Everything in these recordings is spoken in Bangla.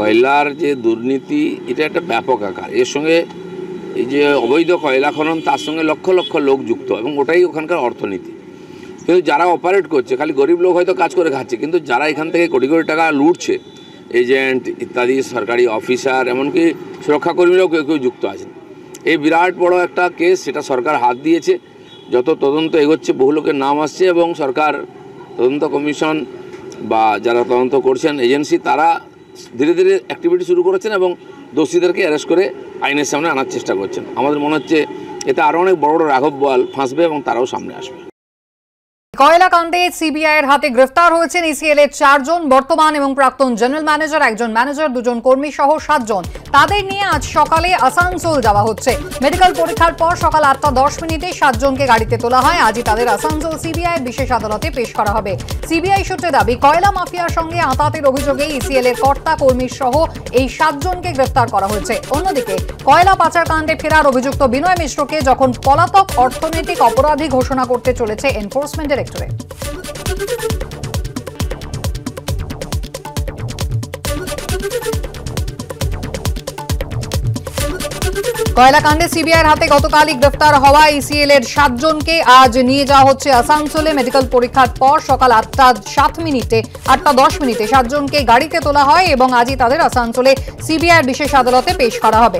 কয়লার যে দুর্নীতি এটা একটা ব্যাপক আকার। এর সঙ্গে এই যে অবৈধ কয়লা খনন তার সঙ্গে লক্ষ লক্ষ লোক যুক্ত এবং ওটাই ওখানকার অর্থনীতি। কিন্তু যারা অপারেট করছে খালি গরিব লোক হয়তো কাজ করে খাচ্ছে, কিন্তু যারা এখান থেকে কোটি কোটি টাকা লুটছে, এজেন্ট ইত্যাদি সরকারি অফিসার এমনকি সুরক্ষাকর্মীরাও কেউ কেউ যুক্ত আছেন। এই বিরাট বড় একটা কেস, সেটা সরকার হাত দিয়েছে। যত তদন্ত এগোচ্ছে বহু লোকের নাম আসছে এবং সরকার তদন্ত কমিশন বা যারা তদন্ত করছেন এজেন্সি তারা ধীরে ধীরে অ্যাক্টিভিটি শুরু করেছেন এবং দোষীদেরকে অ্যারেস্ট করে আইনের সামনে আনার চেষ্টা করছেন। আমাদের মনে হচ্ছে এতে আরও অনেক বড় বড় রাঘব বোয়াল ফাঁসবে এবং তারাও সামনে আসবে। কয়লা কাণ্ডে সিবিআই এর হাতে গ্রেফতার হয়েছেন ইসিএল এর 4 জন বর্তমান এবং প্রাক্তন জেনারেল ম্যানেজার, একজন ম্যানেজার, 2 জন কর্মী সহ 7 জন। তাদের নিয়ে আজ সকালে আসানসোল যাওয়া হচ্ছে। মেডিকেল পরীক্ষার পর সকাল 8:10 মিনিটে 7 জনকে গাড়িতে তোলা হয়। আজই তাদের আসানসোল সিবিআই বিশেষ আদালতে পেশ করা হবে। সিবিআই সূত্রে দাবি, কয়লা মাফিয়ার সঙ্গে আঁতাতের অভিযোগে ইসিএল এর কর্তা কর্মী সহ এই 7 জনকে গ্রেফতার করা হয়েছে। অন্যদিকে কয়লা পাচার কাণ্ডে ফেরার অভিযুক্ত বিনয় মিশ্রকে যখন পলাতক অর্থনৈতিক অপরাধী ঘোষণা করতে চলেছে এনফোর্সমেন্ট ডাইরেক্টরেট। কয়লা কাণ্ডে সিবিআইয়ের হাতে গতকালই গ্রেফতার হওয়া ইসিএল এর 7 জনকে আজ নিয়ে যাওয়া হচ্ছে আসানসোলে। মেডিকেল পরীক্ষার পর সকাল 8:10 মিনিটে 7 জনকে গাড়িতে তোলা হয় এবং আজই তাদের আসানসোলে সিবিআইয়ের বিশেষ আদালতে পেশ করা হবে।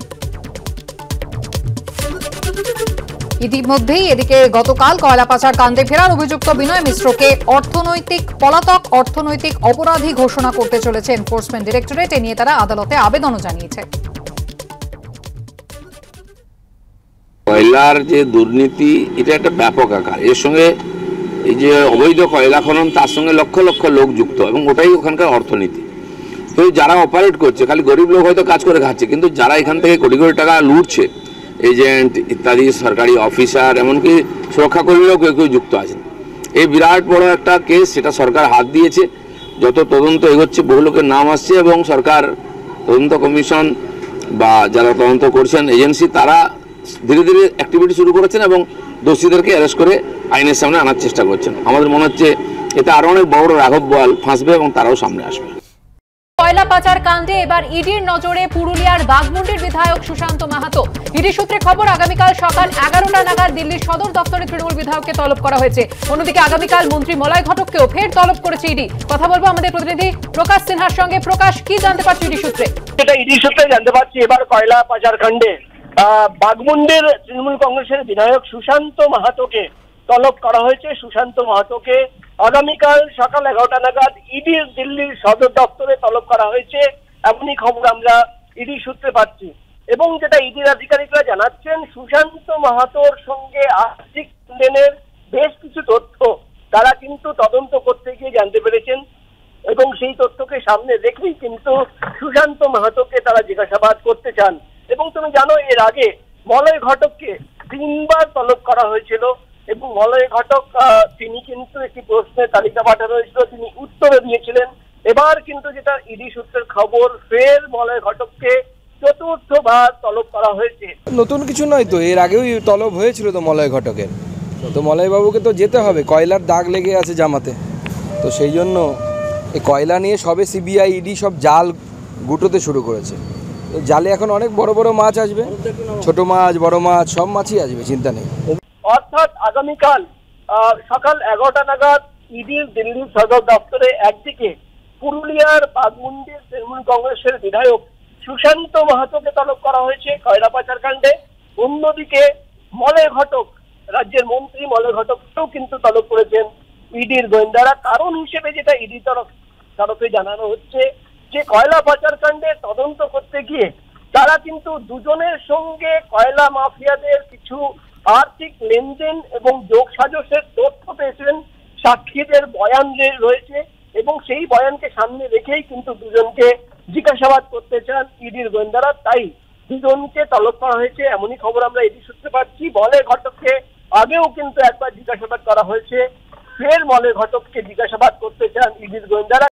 ইতিমধ্যেই এদিকে গতকাল কয়লা পাচার কাণ্ডে ফেরার অভিযুক্ত বিনয় মিশ্রকে পলাতক অর্থনৈতিক অপরাধী ঘোষণা করতে চলেছে এনফোর্সমেন্ট ডাইরেক্টরেট। এ নিয়ে তারা আদালতে আবেদনও জানিয়েছে। কয়লার যে দুর্নীতি এটা একটা ব্যাপক আকার। এর সঙ্গে এই যে অবৈধ কয়লা খনন তার সঙ্গে লক্ষ লক্ষ লোক যুক্ত এবং ওটাই ওখানকার অর্থনীতি। কিন্তু যারা অপারেট করছে খালি গরিব লোক হয়তো কাজ করে খাচ্ছে, কিন্তু যারা এখান থেকে কোটি কোটি টাকা লুটছে, এজেন্ট ইত্যাদি সরকারি অফিসার এমনকি সুরক্ষাকর্মীরাও কেউ কেউ যুক্ত আছেন। এই বিরাট বড় একটা কেস, সেটা সরকার হাত দিয়েছে। যত তদন্ত এগোচ্ছে বহু লোকের নাম আসছে এবং সরকার তদন্ত কমিশন বা যারা তদন্ত করছেন এজেন্সি তারা ধীরে ধীরে অ্যাক্টিভিটি শুরু করেছেন এবং দোষীদেরকে অ্যারেস্ট করে আইনের সামনে আনার চেষ্টা করছেন। আমাদের মনে হচ্ছে এতে আরও অনেক বড় বড় রাঘব বোয়াল ফাঁসবে এবং তারাও সামনে আসবে। কয়লা পাচার কাণ্ডে এবার ইডির নজরে পুরুলিয়ার বাঘমুন্ডির বিধায়ক সুশান্ত মাহাতো। ইডি সূত্রে খবর, আগামীকাল সকাল 11টা নাগাদ দিল্লির সদর দপ্তরে তৃণমূল বিধায়ককে তলব করা হয়েছে। অন্যদিকে আগামীকাল মন্ত্রী মলয় ঘটককেও ফের তলব করেছে ইডি। কথা বলবো আমাদের প্রতিনিধি প্রকাশ সিনহার সঙ্গে। প্রকাশ, কি জানতে পারছি ইডি সূত্রে? এটা ইডি সূত্রে জানতে পারছি, এবার কয়লা পাচার কাণ্ডে বাঘমুন্ডির তৃণমূল কংগ্রেসের বিধায়ক সুশান্ত মাহাতোকে তলব করা হয়েছে। সুশান্ত মাহাতোকে আগামীকাল সকাল 11টা নাগাদ ইডির দিল্লির সদর দপ্তরে তলব করা হয়েছে, এমনই খবর আমরা ইডি সূত্রে পাচ্ছি। এবং যেটা ইডির আধিকারিকরা জানাচ্ছেন, সুশান্ত মাহাতোর সঙ্গে আর্থিক লেনদেনের বেশ কিছু তথ্য তারা কিন্তু তদন্ত করতে গিয়ে জানতে পেরেছেন এবং সেই তথ্যকে সামনে রেখেই কিন্তু সুশান্ত মাহাতোকে তারা জিজ্ঞাসাবাদ করতে চান। এবং তুমি জানো, এর আগে মলয় ঘটককে 3 বার তলব করা হয়েছিল এবং মলয় ঘটক তিনি কিন্তু একটি প্রশ্নের তালিকা পাঠানো হয়েছিল, তিনি উত্তরে দিয়েছিলেন। এবার কিন্তু যেটা ইডি সূত্রের খবর, ফের মলয় ঘটককে 4র্থবার তলব করা হয়েছে। নতুন কিছু নয় তো, এর আগেও তলব হয়েছিল তো মলয় ঘটকের। তো মলয় বাবুকে তো যেতে হবে, কয়লার দাগ লেগে আছে জামাতে। তো সেই জন্য এই কয়লা নিয়ে সবে সিবিআই ইডি সব জাল গুটোতে শুরু করেছে। জালে এখন অনেক বড় বড় মাছ আসবে, ছোট মাছ বড় মাছ সব মাছই আসবে, চিন্তা নেই। অর্থাৎ আগামীকাল সকাল 11টা নাগাদ ইডির দিল্লির সদর দপ্তরে একদিকে পুরুলিয়ার বাঘমুন্ডির তৃণমূল কংগ্রেসের বিধায়ক সুশান্ত মাহাতোকে তলব করা হয়েছে কয়লা পাচার কাণ্ডে, অন্যদিকে মলয় ঘটক, রাজ্যের মন্ত্রী মলয় ঘটককেও কিন্তু তলব করেছেন ইডির গোয়েন্দারা। কারণ হিসেবে যেটা ইডি তরফে জানানো হচ্ছে যে কয়লা পাচার কাণ্ডে তদন্ত করতে গিয়ে তারা কিন্তু দুজনের সঙ্গে কয়লা মাফিয়াদের কিছু আর্থিক লেনদেন এবং যোগসাজশের তথ্য পেয়েছিলেন, সাক্ষীদের বয়ান রয়েছে এবং সেই বয়ানকে সামনে রেখেই কিন্তু দুজনকে জিজ্ঞাসাবাদ করতে চান ইডির গোয়েন্দারা। তাই দুজনকে তলব করা হয়েছে, এমনই খবর আমরা ইডি সূত্রে পাচ্ছি। মলয় ঘটককে আগেও কিন্তু একবার জিজ্ঞাসাবাদ করা হয়েছে, ফের মলয় ঘটককে জিজ্ঞাসাবাদ করতে চান ইডির গোয়েন্দারা।